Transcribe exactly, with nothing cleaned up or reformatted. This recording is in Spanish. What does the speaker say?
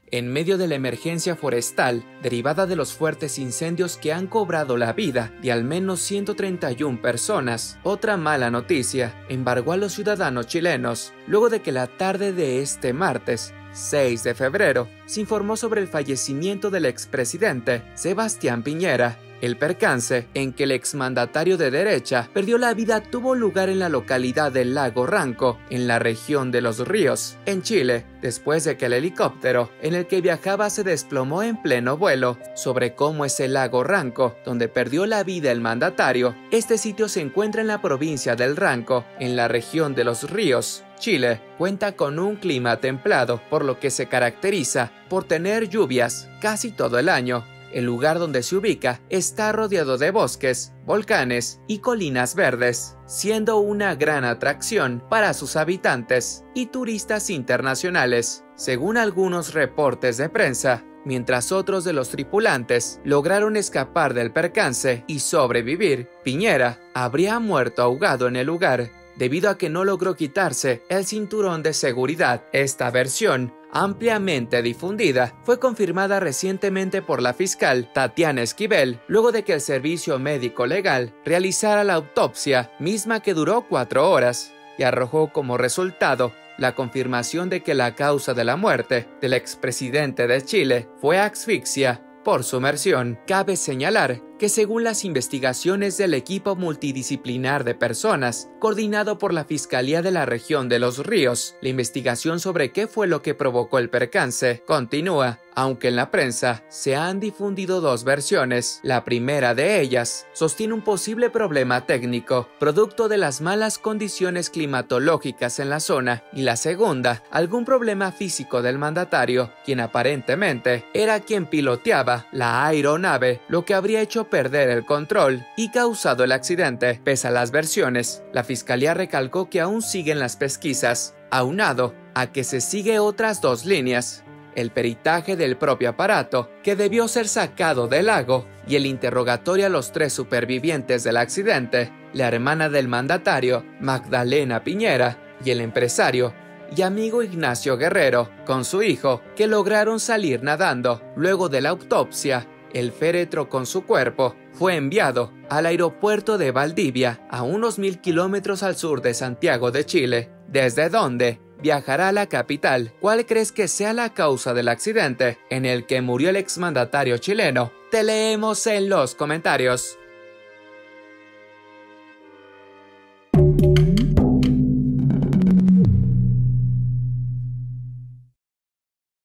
En medio de la emergencia forestal derivada de los fuertes incendios que han cobrado la vida de al menos ciento treinta y una personas, otra mala noticia embargó a los ciudadanos chilenos luego de que la tarde de este martes, seis de febrero, se informó sobre el fallecimiento del expresidente Sebastián Piñera. El percance en que el exmandatario de derecha perdió la vida tuvo lugar en la localidad del Lago Ranco, en la región de Los Ríos, en Chile, después de que el helicóptero en el que viajaba se desplomó en pleno vuelo. Sobre cómo es el Lago Ranco, donde perdió la vida el mandatario, este sitio se encuentra en la provincia del Ranco, en la región de Los Ríos, Chile. Cuenta con un clima templado, por lo que se caracteriza por tener lluvias casi todo el año. El lugar donde se ubica está rodeado de bosques, volcanes y colinas verdes, siendo una gran atracción para sus habitantes y turistas internacionales. Según algunos reportes de prensa, mientras otros de los tripulantes lograron escapar del percance y sobrevivir, Piñera habría muerto ahogado en el lugar debido a que no logró quitarse el cinturón de seguridad. Esta versión, ampliamente difundida, fue confirmada recientemente por la fiscal Tatiana Esquivel, luego de que el servicio médico legal realizara la autopsia, misma que duró cuatro horas, y arrojó como resultado la confirmación de que la causa de la muerte del expresidente de Chile fue asfixia por sumersión. Cabe señalar que según las investigaciones del equipo multidisciplinar de personas, coordinado por la Fiscalía de la región de Los Ríos, la investigación sobre qué fue lo que provocó el percance continúa, aunque en la prensa se han difundido dos versiones. La primera de ellas sostiene un posible problema técnico, producto de las malas condiciones climatológicas en la zona, y la segunda, algún problema físico del mandatario, quien aparentemente era quien piloteaba la aeronave, lo que habría hecho perder el control y causado el accidente. Pese a las versiones, la fiscalía recalcó que aún siguen las pesquisas, aunado a que se sigue otras dos líneas: el peritaje del propio aparato, que debió ser sacado del lago, y el interrogatorio a los tres supervivientes del accidente, la hermana del mandatario, Magdalena Piñera, y el empresario y amigo Ignacio Guerrero, con su hijo, que lograron salir nadando. Luego de la autopsia, el féretro con su cuerpo fue enviado al aeropuerto de Valdivia, a unos mil kilómetros al sur de Santiago de Chile, desde donde viajará a la capital. ¿Cuál crees que sea la causa del accidente en el que murió el exmandatario chileno? Te leemos en los comentarios.